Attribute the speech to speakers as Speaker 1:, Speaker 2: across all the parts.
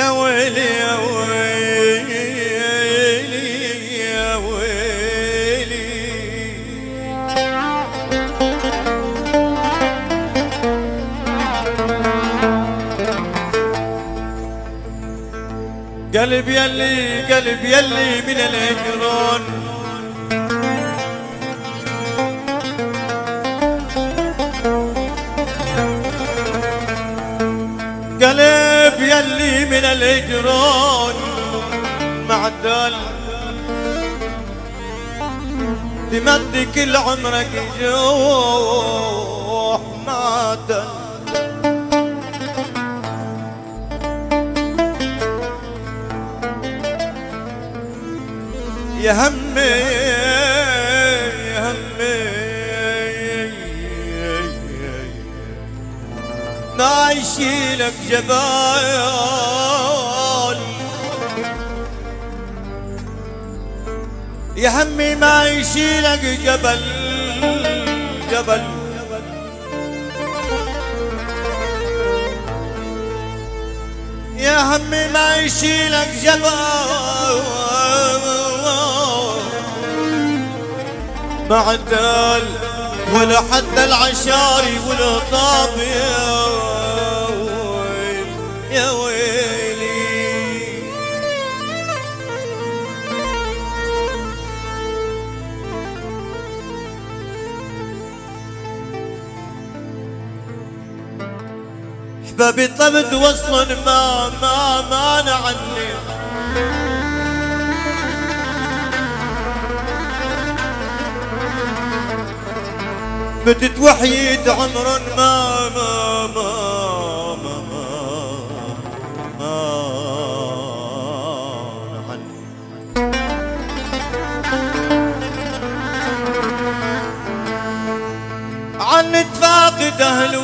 Speaker 1: يا ويلي يا ويلي يا ويلي. قلب يلي قلب يلي من الهجران، قلب يلي من الهجران معدل تمدي كل عمرك جوح معدل. يا همي يا همي ما يشيلك جبال، يا همي ما يشيلك جبل جبل. يا همي ما يشيلك جبل معدل ولا حتى العشاري ولا طاب. يا ويلي احبابي طبد وصل ما مانع عني، بدت وحيد عمر ما عني. عنت فاقد أهله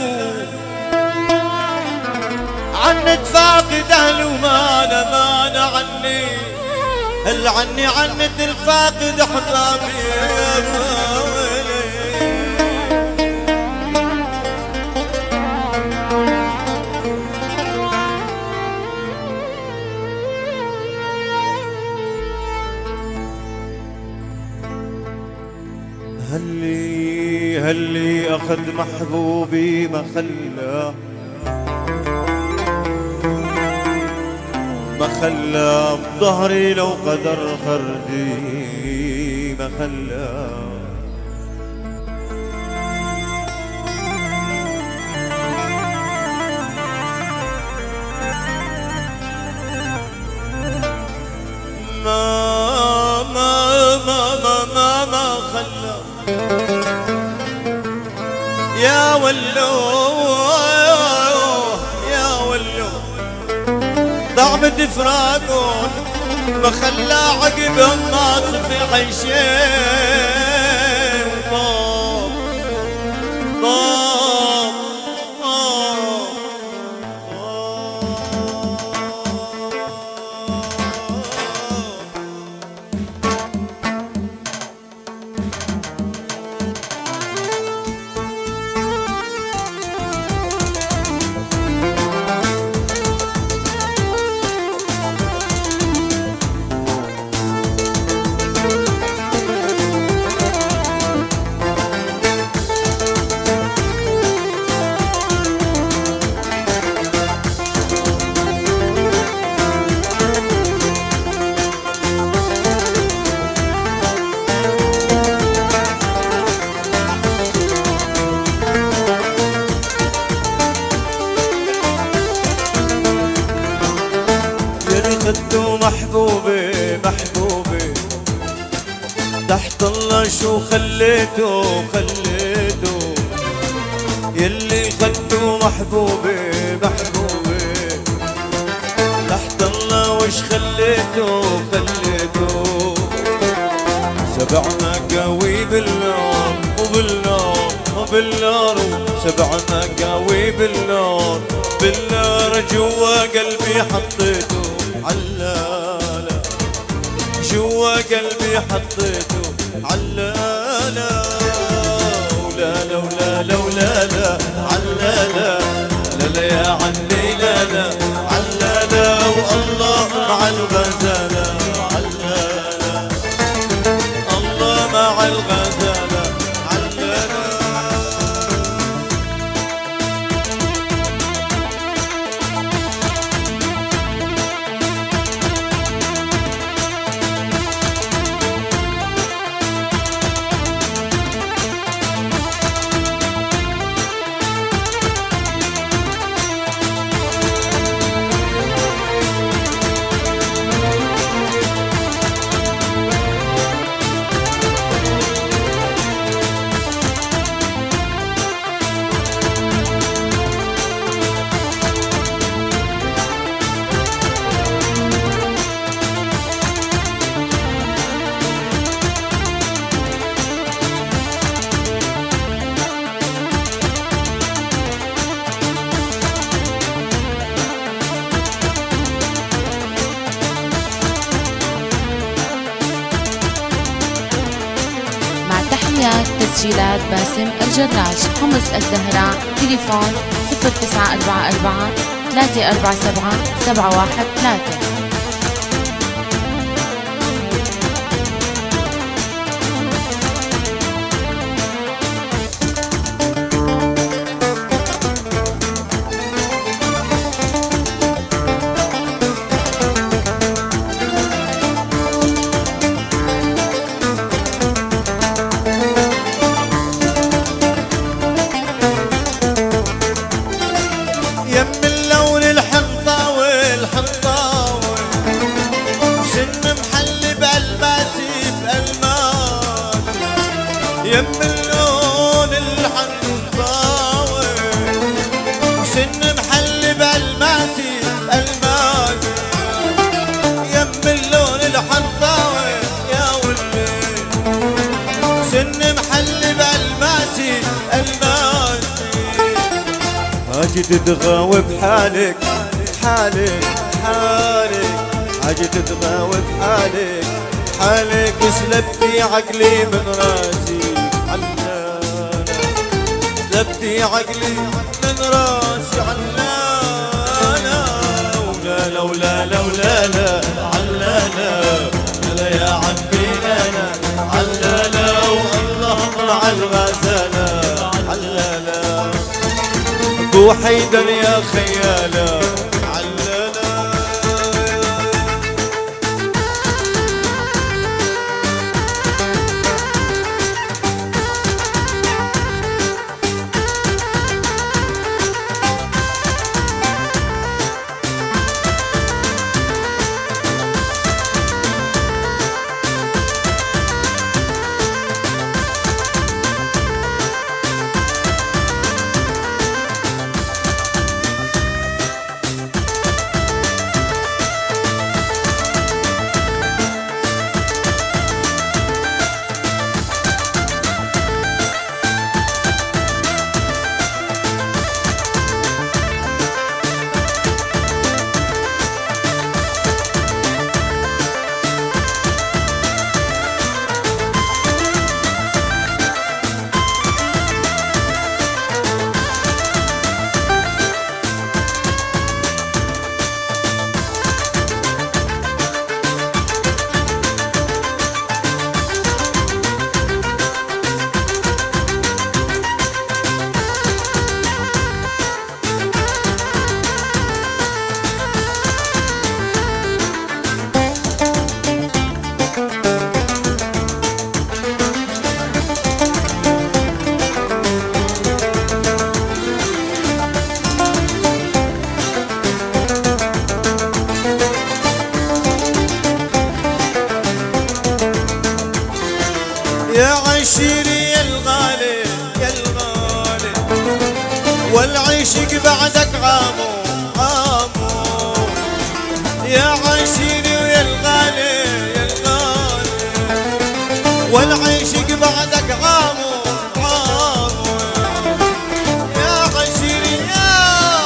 Speaker 1: عنت فاقد أهله ما عني، هل عني عنت الفاقد أحبابي. هلي أخذ محبوبي ما خلى بظهري لو قدر خردي ما خلى. ما خلى يا ولو يا ولو ضعبة فراقون ما خلى عقبهم ما في عيشين طاب طاب خدته محبوبي محبوبي تحت الله شو خليته يلي خدته محبوبي محبوبي تحت الله وش خليته 7 مقاوي بالنار وبالنار 7 مقاوي بالنار جوا قلبي حطيته علالة جوا قلبي حطيته علالة ولا ولا لا ولا لا علالة لا لا يا عني لا لا علالة مع الغزالة علالة، الله مع الغزالة علالة.
Speaker 2: تسجيلات باسم الجراج، حمص الزهراء، تليفون 0944 347 713.
Speaker 1: يم اللون الحنطاوي سن محلي بالماسي الماسي، يم اللون الحنطاوي يا ولي سن محلي بالماسي الماسي. هاجي تتغاوي بحالك حالك حالك، هاجي تتغاوي بحالك حالك، سلبتي عقلي من راسي علانة، سلبتي عقلي من راسي علانة. ولا ولا لا ولا لا علانة، لا يا عمي انا علانة، والله مع الغزالة علانة. ابو حيدر يا خيالة يا عشيري يا الغالي يا الغالي، والعشق بعدك عامو عامو. يا عشيري يا الغالي يا الغالي، والعشق بعدك عامو عامو. يا عشيري يا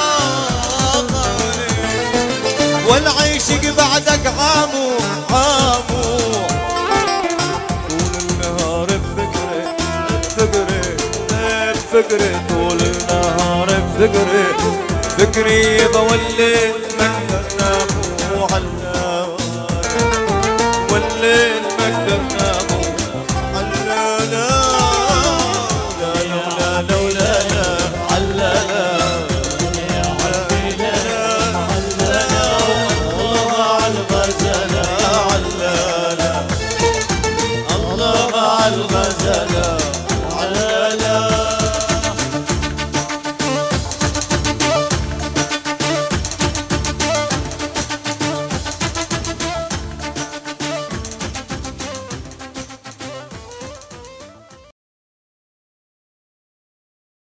Speaker 1: غالي، والعشق بعدك عامو عامو. فكري طول النهار بفكري، فكري بولي من النام وعلام. الغزلات